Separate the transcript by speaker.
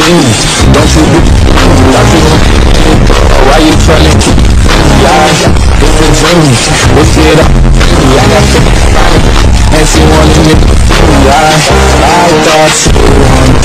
Speaker 1: Don't you do, don't you, why you trying to, yeah, it's a dream, lift it up, I got to, and she wanted me, yeah, I thought you wanted